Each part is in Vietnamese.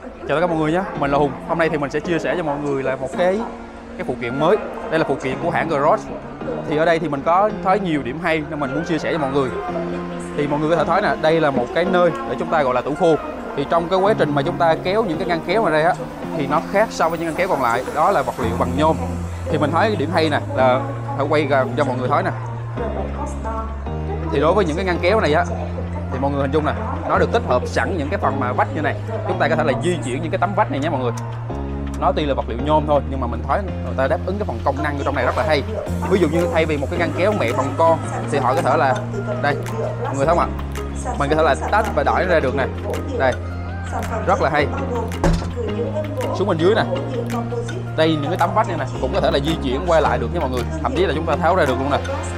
Chào tất cả mọi người nhé, mình là Hùng. Hôm nay thì mình sẽ chia sẻ cho mọi người là một cái phụ kiện mới. Đây là phụ kiện của hãng Gross. Thì ở đây thì mình có thấy nhiều điểm hay nên mình muốn chia sẻ cho mọi người. Thì mọi người có thể thấy nè, đây là một cái nơi để chúng ta gọi là tủ khô. Thì trong cái quá trình mà chúng ta kéo những cái ngăn kéo vào đây á, thì nó khác so với những ngăn kéo còn lại, đó là vật liệu bằng nhôm. Thì mình thấy cái điểm hay nè là phải quay gần cho mọi người thấy nè. Thì đối với những cái ngăn kéo này á, thì mọi người hình dung nè, nó được tích hợp sẵn những cái phần mà vách như này. Chúng ta có thể là di chuyển những cái tấm vách này nhé mọi người. Nó tuy là vật liệu nhôm thôi nhưng mà mình thấy người ta đáp ứng cái phần công năng ở trong này rất là hay. Ví dụ như thay vì một cái ngăn kéo mẹ bằng con thì họ có thể là đây, mọi người thấy không ạ? Mình có thể là tách và đẩy nó ra được này. Đây, rất là hay. Xuống bên dưới nè, đây những cái tấm vách này nè cũng có thể là di chuyển quay lại được nha mọi người. Thậm chí là chúng ta tháo ra được luôn nè.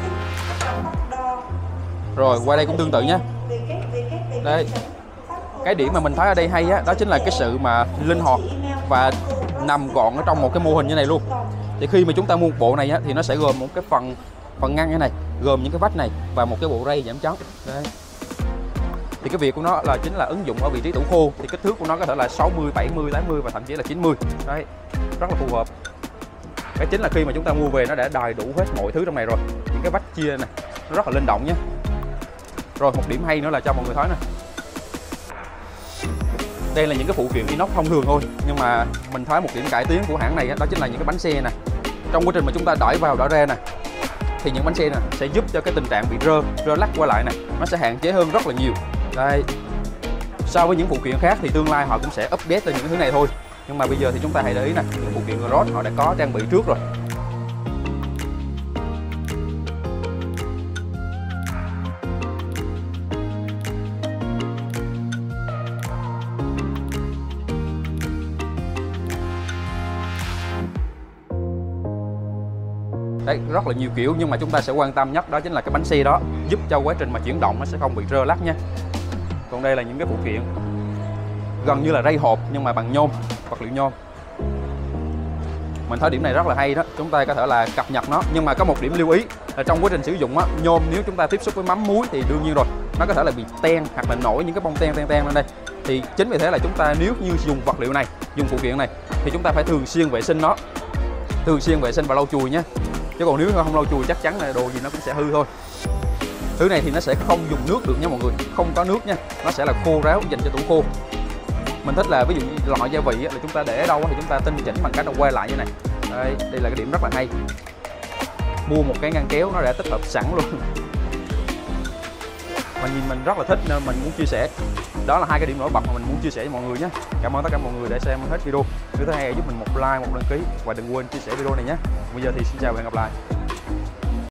Rồi qua đây cũng tương tự nhé. Đây, cái điểm mà mình thấy ở đây hay á, đó chính là cái sự mà linh hoạt và nằm gọn ở trong một cái mô hình như này luôn. Thì khi mà chúng ta mua một bộ này á, thì nó sẽ gồm một cái phần ngăn như này, gồm những cái vách này và một cái bộ ray giảm chấn. Đây. Thì cái việc của nó là chính là ứng dụng ở vị trí tủ khô. Thì kích thước của nó có thể là 60, 70, 80 và thậm chí là 90. Đấy, rất là phù hợp. Cái chính là khi mà chúng ta mua về nó đã đầy đủ hết mọi thứ trong này rồi. Những cái vách chia này nó rất là linh động nhé. Rồi một điểm hay nữa là cho mọi người thấy nè. Đây là những cái phụ kiện inox thông thường thôi, nhưng mà mình thấy một điểm cải tiến của hãng này đó chính là những cái bánh xe nè. Trong quá trình mà chúng ta đẩy vào đẩy ra nè, thì những bánh xe này sẽ giúp cho cái tình trạng bị rơ lắc qua lại nè, nó sẽ hạn chế hơn rất là nhiều. Đây. So với những phụ kiện khác thì tương lai họ cũng sẽ update lên những thứ này thôi. Nhưng mà bây giờ thì chúng ta hãy để ý nè, những phụ kiện Gross họ đã có trang bị trước rồi. Đấy, rất là nhiều kiểu nhưng mà chúng ta sẽ quan tâm nhất đó chính là cái bánh xe đó, giúp cho quá trình mà chuyển động nó sẽ không bị rơ lắc nha. Còn đây là những cái phụ kiện gần như là ray hộp nhưng mà bằng nhôm, vật liệu nhôm. Mình thấy điểm này rất là hay đó, chúng ta có thể là cập nhật nó. Nhưng mà có một điểm lưu ý là trong quá trình sử dụng á, nhôm nếu chúng ta tiếp xúc với mắm muối thì đương nhiên rồi, nó có thể là bị ten hoặc là nổi những cái bông ten lên đây. Thì chính vì thế là chúng ta nếu như dùng vật liệu này, dùng phụ kiện này thì chúng ta phải thường xuyên vệ sinh nó, thường xuyên vệ sinh và lau chùi nhé. Chứ còn nếu không lau chùi chắc chắn là đồ gì nó cũng sẽ hư thôi. Thứ này thì nó sẽ không dùng nước được nha mọi người, không có nước nha, nó sẽ là khô ráo dành cho tủ khô. Mình thích là ví dụ như loại gia vị là chúng ta để ở đâu thì chúng ta tinh chỉnh bằng cách quay lại như này. Đây là cái điểm rất là hay. Mua một cái ngăn kéo nó đã tích hợp sẵn luôn. Mà nhìn mình rất là thích nên mình muốn chia sẻ. Đó là hai cái điểm nổi bật mà mình muốn chia sẻ với mọi người nhé. Cảm ơn tất cả mọi người đã xem hết video. Nếu thấy hay giúp mình một like, một đăng ký và đừng quên chia sẻ video này nhé. Bây giờ thì xin chào và hẹn gặp lại.